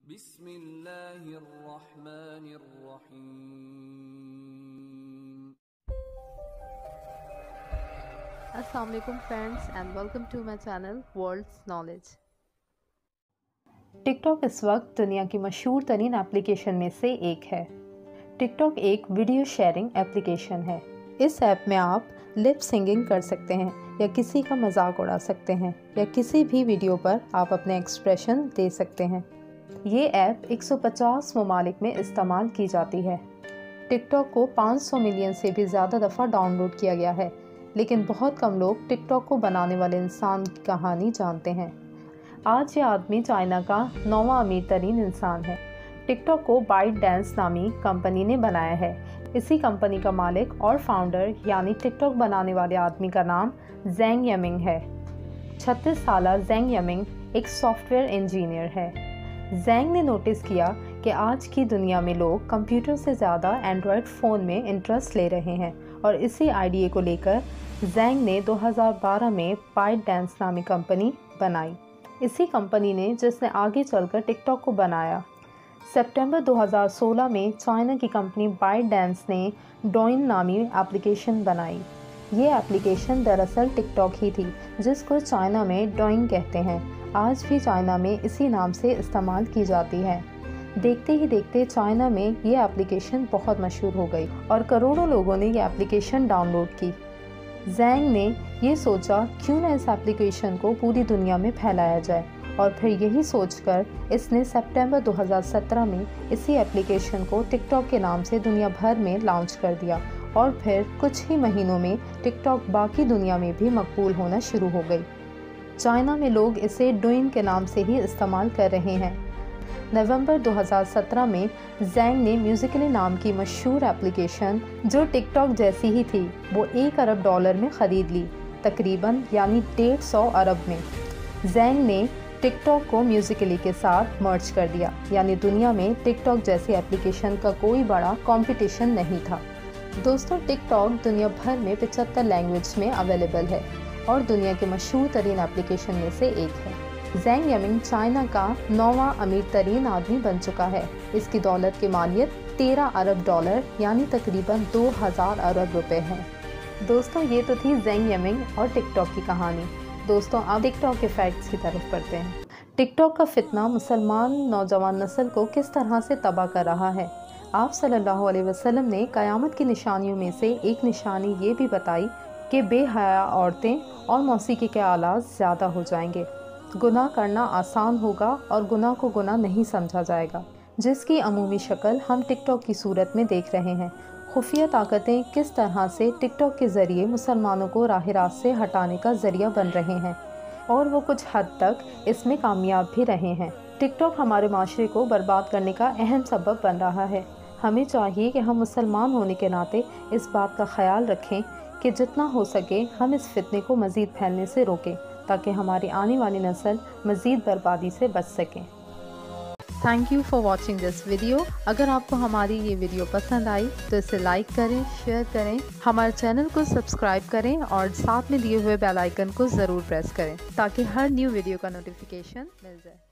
बिस्मिल्लाहिर्रहमानिर्रहीम। अस्सलाम वालेकुम friends and welcome to my channel world's knowledge. TikTok इस वक्त दुनिया की मशहूर तरीन एप्लीकेशन में से एक है। टिकटॉक एक वीडियो शेयरिंग एप्लीकेशन है। इस ऐप में आप लिप सिंगिंग कर सकते हैं या किसी का मजाक उड़ा सकते हैं या किसी भी वीडियो पर आप अपने एक्सप्रेशन दे सकते हैं। ये ऐप 150 ममालिक में इस्तेमाल की जाती है। टिकटॉक को 500 मिलियन से भी ज़्यादा दफ़ा डाउनलोड किया गया है, लेकिन बहुत कम लोग टिकटॉक को बनाने वाले इंसान की कहानी जानते हैं। आज ये आदमी चाइना का 9वां अमीर तरीन इंसान है। टिकटॉक को ByteDance नामी कंपनी ने बनाया है। इसी कंपनी का मालिक और फाउंडर यानी टिकटॉक बनाने वाले आदमी का नाम जेंग यमिंग है। 36 साल जेंग यमिंग एक सॉफ्टवेयर इंजीनियर है। जेंग ने नोटिस किया कि आज की दुनिया में लोग कंप्यूटर से ज़्यादा एंड्रॉयड फ़ोन में इंटरेस्ट ले रहे हैं और इसी आइडिया को लेकर जेंग ने 2012 में ByteDance नामी कंपनी बनाई। इसी कंपनी ने जिसने आगे चलकर टिकटॉक को बनाया। सितंबर 2016 में चाइना की कंपनी ByteDance ने डोइन नामी एप्लीकेशन बनाई। ये एप्लीकेशन दरअसल टिकटॉक ही थी, जिसको चाइना में डोइन कहते हैं। आज भी चाइना में इसी नाम से इस्तेमाल की जाती है। देखते ही देखते चाइना में ये एप्लीकेशन बहुत मशहूर हो गई और करोड़ों लोगों ने ये एप्लीकेशन डाउनलोड की। जेंग ने ये सोचा क्यों ना इस एप्लीकेशन को पूरी दुनिया में फैलाया जाए और फिर यही सोचकर इसने सितंबर 2017 में इसी एप्लीकेशन को टिकटॉक के नाम से दुनिया भर में लॉन्च कर दिया और फिर कुछ ही महीनों में टिकटॉक बाकी दुनिया में भी मकबूल होना शुरू हो गई। चाइना में लोग इसे डोइन के नाम से ही इस्तेमाल कर रहे हैं। नवंबर 2017 में जेंग ने म्यूजिकली नाम की मशहूर एप्लीकेशन जो टिकटॉक जैसी ही थी वो $1 अरब में ख़रीद ली, तकरीबन यानी 150 अरब में। जेंग ने टिकटॉक को म्यूजिकली के साथ मर्ज कर दिया, यानी दुनिया में टिकटॉक जैसी एप्लीकेशन का कोई बड़ा कंपटीशन नहीं था। दोस्तों, टिकटॉक दुनिया भर में 75 लैंग्वेज में अवेलेबल है और दुनिया के मशहूर तरीन एप्लीकेशन में से एक है। जेंग यमिंग चाइना का 9वां अमीर तरीन आदमी बन चुका है। इसकी दौलत की मालियत $13 अरब यानी तकरीबन 2000 अरब रुपए है। दोस्तों, ये तो थी जेंग यमिंग और टिकटॉक की कहानी। दोस्तों, अब टिकटॉक के फैक्ट्स की तरफ बढ़ते हैं। टिकटॉक का फितना मुसलमान नौजवान नस्ल को किस तरह से तबाह कर रहा है। आप सल्लल्लाहु अलैहि वसल्लम ने क़यामत की निशानियों में से एक निशानी ये भी बताई कि बेहया औरतें और मौसीकी के आलात ज़्यादा हो जाएंगे। गुनाह करना आसान होगा और गुनाह को गुनाह नहीं समझा जाएगा, जिसकी अमूमी शक्ल हम टिकटॉक की सूरत में देख रहे हैं। खुफिया ताकतें किस तरह से टिकटॉक के ज़रिए मुसलमानों को राह रास्त से हटाने का ज़रिया बन रहे हैं और वो कुछ हद तक इसमें कामयाब भी रहे हैं। टिकटॉक हमारे माशरे को बर्बाद करने का अहम सबब बन रहा है। हमें चाहिए कि हम मुसलमान होने के नाते इस बात का ख्याल रखें कि जितना हो सके हम इस फितने को मज़ीद फैलने से रोकें, ताकि हमारी आने वाली नस्ल मज़ीद बर्बादी से बच सकें। Thank you for watching this video. अगर आपको हमारी ये वीडियो पसंद आई तो इसे लाइक करें, शेयर करें, हमारे चैनल को सब्सक्राइब करें और साथ में दिए हुए बेल आइकन को ज़रूर प्रेस करें ताकि हर न्यू वीडियो का नोटिफिकेशन मिल जाए।